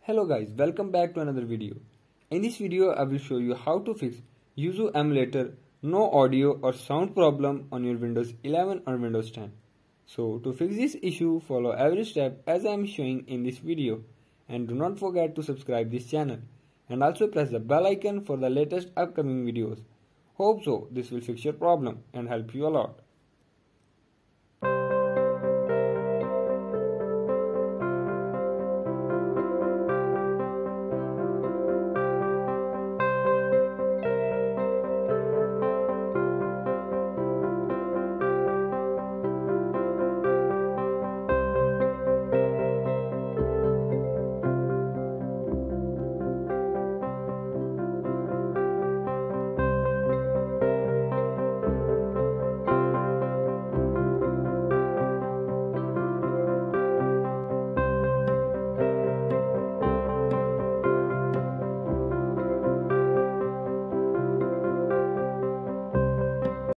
Hello guys, welcome back to another video. In this video I will show you how to fix Yuzu Emulator no audio or sound problem on your Windows 11 or Windows 10. So to fix this issue, follow every step as I am showing in this video, and do not forget to subscribe this channel and also press the bell icon for the latest upcoming videos. Hope so this will fix your problem and help you a lot.